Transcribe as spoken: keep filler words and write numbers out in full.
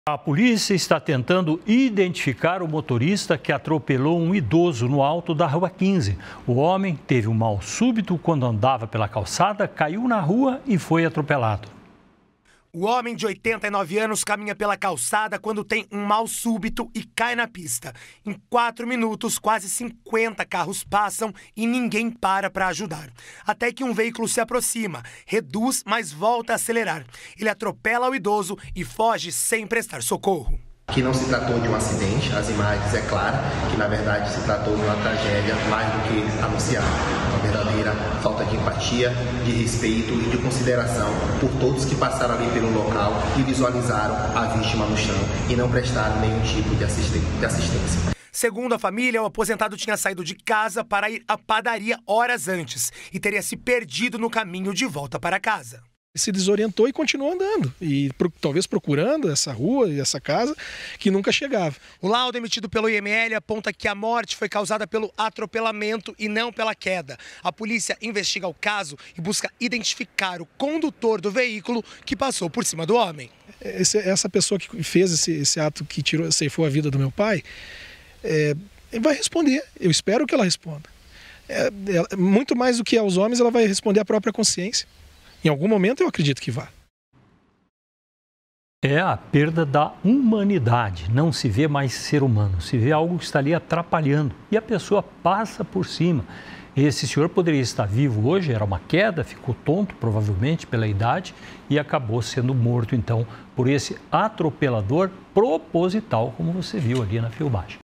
A polícia está tentando identificar o motorista que atropelou um idoso no alto da Rua quinze. O homem teve um mal súbito quando andava pela calçada, caiu na rua e foi atropelado. O homem de oitenta e nove anos caminha pela calçada quando tem um mal súbito e cai na pista. Em quatro minutos, quase cinquenta carros passam e ninguém para para ajudar. Até que um veículo se aproxima, reduz, mas volta a acelerar. Ele atropela o idoso e foge sem prestar socorro. Que não se tratou de um acidente, as imagens é claro que na verdade se tratou de uma tragédia mais do que anunciada. Uma verdadeira falta de empatia, de respeito e de consideração por todos que passaram ali pelo local e visualizaram a vítima no chão e não prestaram nenhum tipo de assistência. Segundo a família, o aposentado tinha saído de casa para ir à padaria horas antes e teria se perdido no caminho de volta para casa. Se desorientou e continuou andando, e pro, talvez procurando essa rua e essa casa que nunca chegava. O laudo emitido pelo I M L aponta que a morte foi causada pelo atropelamento e não pela queda. A polícia investiga o caso e busca identificar o condutor do veículo que passou por cima do homem. Esse, essa pessoa que fez esse, esse ato que tirou, ceifou a vida do meu pai, é, vai responder. Eu espero que ela responda. É, é, muito mais do que aos homens, ela vai responder à própria consciência. Em algum momento eu acredito que vá. É a perda da humanidade. Não se vê mais ser humano, se vê algo que está ali atrapalhando e a pessoa passa por cima. Esse senhor poderia estar vivo hoje, era uma queda, ficou tonto provavelmente pela idade e acabou sendo morto então por esse atropelador proposital, como você viu ali na filmagem.